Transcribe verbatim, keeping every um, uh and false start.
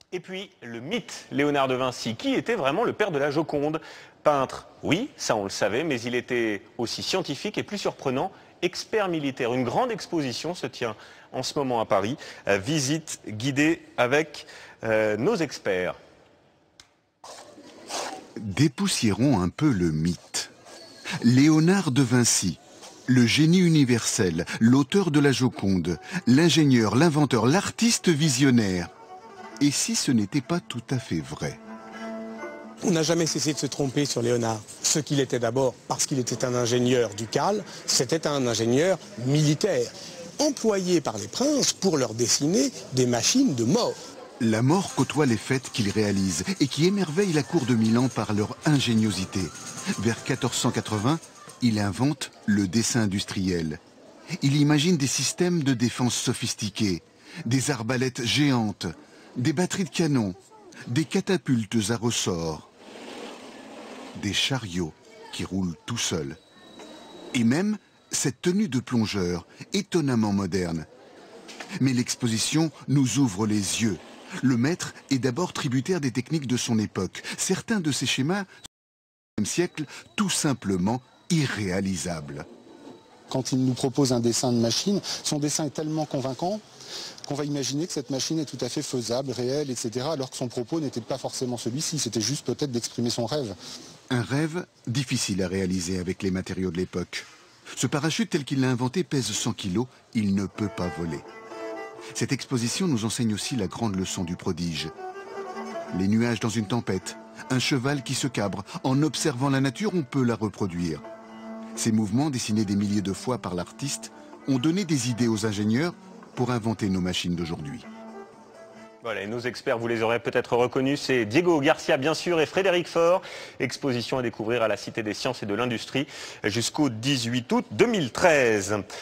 Et puis, le mythe Léonard de Vinci, qui était vraiment le père de la Joconde. Peintre, oui, ça on le savait, mais il était aussi scientifique et plus surprenant, expert militaire. Une grande exposition se tient en ce moment à Paris. Euh, visite guidée avec euh, nos experts. Dépoussiérons un peu le mythe. Léonard de Vinci, le génie universel, l'auteur de la Joconde, l'ingénieur, l'inventeur, l'artiste visionnaire. Et si ce n'était pas tout à fait vrai? On n'a jamais cessé de se tromper sur Léonard. Ce qu'il était d'abord, parce qu'il était un ingénieur ducal, c'était un ingénieur militaire, employé par les princes pour leur dessiner des machines de mort. La mort côtoie les fêtes qu'il réalise et qui émerveillent la cour de Milan par leur ingéniosité. Vers quatorze cent quatre-vingts, il invente le dessin industriel. Il imagine des systèmes de défense sophistiqués, des arbalètes géantes, des batteries de canons, des catapultes à ressort, des chariots qui roulent tout seuls. Et même cette tenue de plongeur, étonnamment moderne. Mais l'exposition nous ouvre les yeux. Le maître est d'abord tributaire des techniques de son époque. Certains de ses schémas sont au dix-neuvième siècle tout simplement irréalisables. Quand il nous propose un dessin de machine, son dessin est tellement convaincant qu'on va imaginer que cette machine est tout à fait faisable, réelle, et cetera, alors que son propos n'était pas forcément celui-ci, c'était juste peut-être d'exprimer son rêve. Un rêve difficile à réaliser avec les matériaux de l'époque. Ce parachute tel qu'il l'a inventé pèse cent kilos, il ne peut pas voler. Cette exposition nous enseigne aussi la grande leçon du prodige. Les nuages dans une tempête, un cheval qui se cabre, en observant la nature, on peut la reproduire. Ces mouvements, dessinés des milliers de fois par l'artiste, ont donné des idées aux ingénieurs pour inventer nos machines d'aujourd'hui. Voilà, et nos experts, vous les aurez peut-être reconnus, c'est Diego Garcia bien sûr et Frédéric Faure. Exposition à découvrir à la Cité des Sciences et de l'Industrie jusqu'au dix-huit août deux mille treize.